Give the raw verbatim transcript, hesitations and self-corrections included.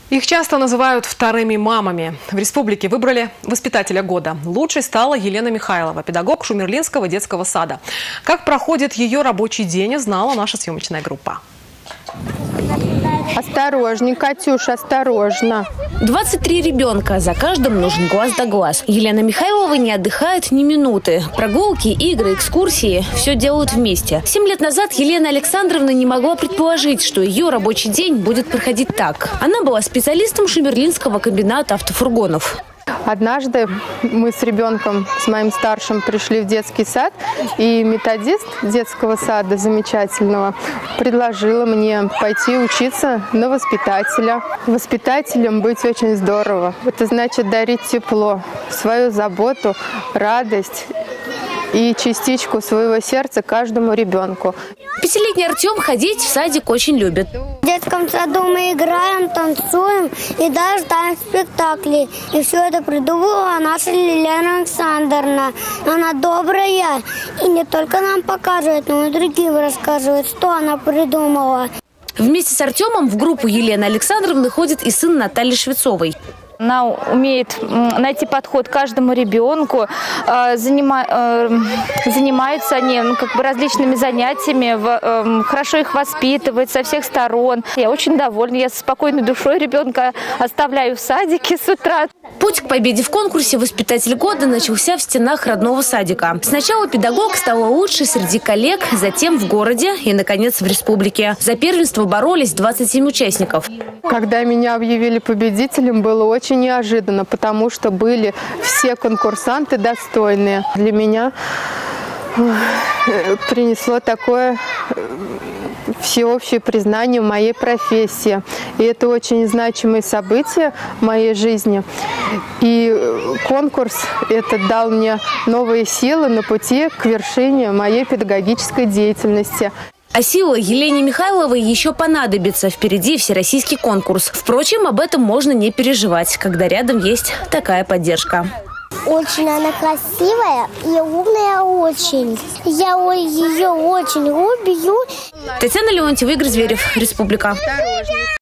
Их часто называют вторыми мамами. В республике выбрали воспитателя года. Лучшей стала Елена Михайлова, педагог Шумерлинского детского сада. Как проходит ее рабочий день, знала наша съемочная группа. Осторожней, Катюш, осторожно. двадцать три ребенка. За каждым нужен глаз да глаз. Елена Михайлова не отдыхает ни минуты. Прогулки, игры, экскурсии – все делают вместе. Семь лет назад Елена Александровна не могла предположить, что ее рабочий день будет проходить так. Она была специалистом Шумерлинского комбината автофургонов. Однажды мы с ребенком, с моим старшим, пришли в детский сад, и методист детского сада замечательного предложила мне пойти учиться на воспитателя. Воспитателем быть очень здорово. Это значит дарить тепло, свою заботу, радость и частичку своего сердца каждому ребенку. Пятилетний Артем ходить в садик очень любит. В детском саду мы играем, танцуем и даже ставим спектакли. И все это придумала наша Елена Александровна. Она добрая и не только нам показывает, но и другим рассказывает, что она придумала. Вместе с Артемом в группу Елены Александровны ходит и сын Натальи Швецовой. Она умеет найти подход к каждому ребенку. Занима... Занимаются они ну, как бы различными занятиями, хорошо их воспитывает со всех сторон. Я очень довольна. Я со спокойной душой ребенка оставляю в садике с утра. Путь к победе в конкурсе «Воспитатель года» начался в стенах родного садика. Сначала педагог стала лучшей среди коллег, затем в городе и, наконец, в республике. За первенство боролись двадцать семь участников. Когда меня объявили победителем, было очень неожиданно, потому что были все конкурсанты достойные. Для меня принесло такое всеобщее признание в моей профессии. И это очень значимое событие в моей жизни. И конкурс этот дал мне новые силы на пути к вершине моей педагогической деятельности. А сила Елене Михайловой еще понадобится. Впереди всероссийский конкурс. Впрочем, об этом можно не переживать, когда рядом есть такая поддержка. Очень она красивая и умная очень. Я ее очень люблю. Татьяна Леонтьева, Игорь Зверев, Республика.